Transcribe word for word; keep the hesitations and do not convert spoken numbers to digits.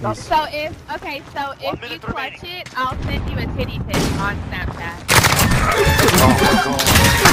So if okay, so One if you minute clutch remaining. it, I'll send you a titty pic on Snapchat. Oh my god.